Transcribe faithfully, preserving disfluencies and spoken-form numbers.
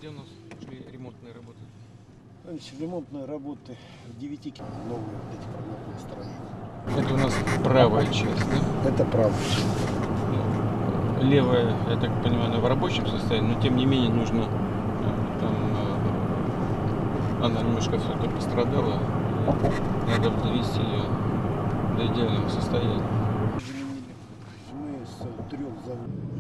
Где у нас шли ремонтные работы? Значит, ремонтные работы в девяти новые вот эти программные строения. Это у нас правая часть, да? Это правая часть. Ну, левая, я так понимаю, она в рабочем состоянии, но тем не менее нужно там, она немножко все-таки пострадала, надо довести ее до идеального состояния. Мы с трех заводов